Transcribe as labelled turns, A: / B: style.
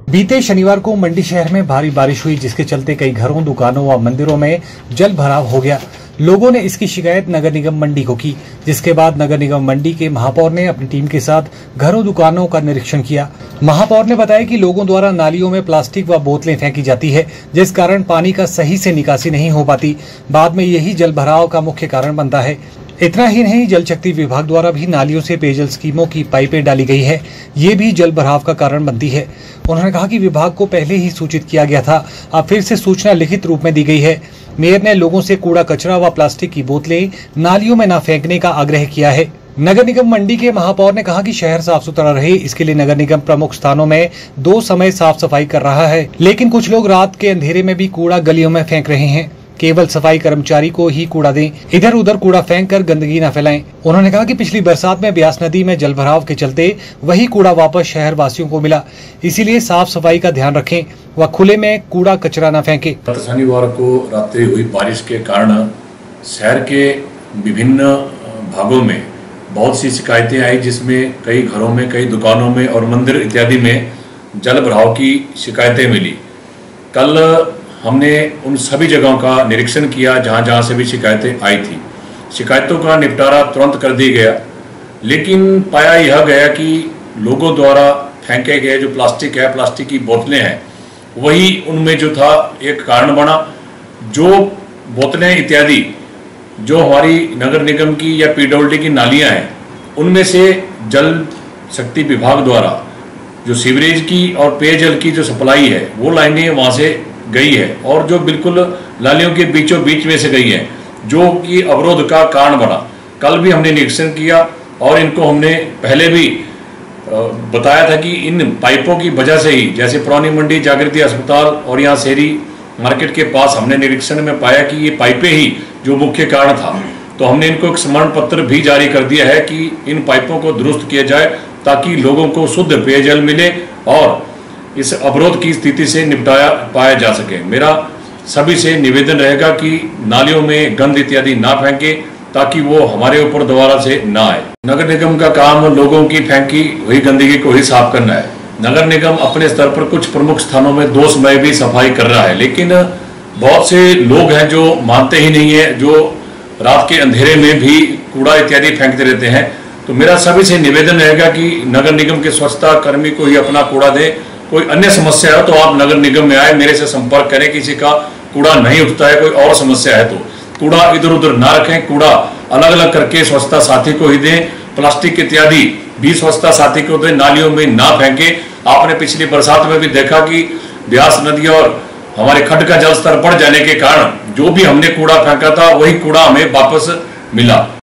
A: बीते शनिवार को मंडी शहर में भारी बारिश हुई, जिसके चलते कई घरों, दुकानों व मंदिरों में जल भराव हो गया। लोगों ने इसकी शिकायत नगर निगम मंडी को की, जिसके बाद नगर निगम मंडी के महापौर ने अपनी टीम के साथ घरों, दुकानों का निरीक्षण किया। महापौर ने बताया कि लोगों द्वारा नालियों में प्लास्टिक व बोतलें फेंकी जाती है, जिस कारण पानी का सही से निकासी नहीं हो पाती। बाद में यही जल भराव का मुख्य कारण बनता है। इतना ही नहीं, जल शक्ति विभाग द्वारा भी नालियों से पेयजल स्कीमों की पाइपें डाली गई है, ये भी जल भराव का कारण बनती है। उन्होंने कहा कि विभाग को पहले ही सूचित किया गया था, अब फिर से सूचना लिखित रूप में दी गई है। मेयर ने लोगों से कूड़ा कचरा व प्लास्टिक की बोतलें नालियों में न फेंकने का आग्रह किया है। नगर निगम मंडी के महापौर ने कहा कि शहर साफ सुथरा रहे, इसके लिए नगर निगम प्रमुख स्थानों में 2 समय साफ सफाई कर रहा है, लेकिन कुछ लोग रात के अंधेरे में भी कूड़ा गलियों में फेंक रहे हैं। केवल सफाई कर्मचारी को ही कूड़ा दें, इधर उधर कूड़ा फेंक कर गंदगी न फैलाएं। उन्होंने कहा कि पिछली बरसात में ब्यास नदी में जल भराव के चलते वही कूड़ा वापस शहर वासियों को मिला, इसीलिए साफ सफाई का ध्यान रखें व खुले में कूड़ा कचरा न फेंके।
B: शनिवार को रात्रि हुई बारिश के कारण शहर के विभिन्न भागों में बहुत सी शिकायतें आई, जिसमें कई घरों में, कई दुकानों में और मंदिर इत्यादि में जल भराव की शिकायतें मिली। कल हमने उन सभी जगहों का निरीक्षण किया जहां जहां से भी शिकायतें आई थी। शिकायतों का निपटारा तुरंत कर दिया गया, लेकिन पाया यह गया कि लोगों द्वारा फेंके गए जो प्लास्टिक है, प्लास्टिक की बोतलें हैं, वही उनमें जो था एक कारण बना। जो बोतलें इत्यादि जो हमारी नगर निगम की या पीडब्ल्यूडी की नालियां हैं, उनमें से जल शक्ति विभाग द्वारा जो सीवरेज की और पेयजल की जो सप्लाई है, वो लाइनें वहाँ से गई है और जो बिल्कुल नालियों के बीचों बीच में से गई है, जो कि अवरोध का कारण बना। कल भी हमने निरीक्षण किया और इनको हमने पहले भी बताया था कि इन पाइपों की वजह से ही, जैसे पुरानी मंडी जागृति अस्पताल और यहाँ शेरी मार्केट के पास हमने निरीक्षण में पाया कि ये पाइपें ही जो मुख्य कारण था। तो हमने इनको एक स्मरण पत्र भी जारी कर दिया है कि इन पाइपों को दुरुस्त किया जाए, ताकि लोगों को शुद्ध पेयजल मिले और इस अवरोध की स्थिति से निपटाया पाया जा सके। मेरा सभी से निवेदन रहेगा कि नालियों में गंद इत्यादि ना फेंके, ताकि वो हमारे ऊपर दोबारा से ना आए। नगर निगम का काम लोगों की फेंकी हुई गंदगी को ही साफ करना है। नगर निगम अपने स्तर पर कुछ प्रमुख स्थानों में 2 समय भी सफाई कर रहा है, लेकिन बहुत से लोग हैं जो मानते ही नहीं है, जो रात के अंधेरे में भी कूड़ा इत्यादि फेंकते रहते हैं। तो मेरा सभी से निवेदन रहेगा कि नगर निगम के स्वच्छता कर्मी को ही अपना कूड़ा दें। कोई अन्य समस्या है तो आप नगर निगम में आए, मेरे से संपर्क करें। किसी का कूड़ा नहीं उठता है, कोई और समस्या है तो कूड़ा इधर उधर ना रखें, कूड़ा अलग अलग करके स्वच्छता साथी को ही दें। प्लास्टिक इत्यादि भी स्वच्छता साथी को दें, नालियों में ना फेंके। आपने पिछली बरसात में भी देखा कि ब्यास नदी और हमारे खड्ड का जल स्तर बढ़ जाने के कारण जो भी हमने कूड़ा फेंका था, वही कूड़ा हमें वापस मिला।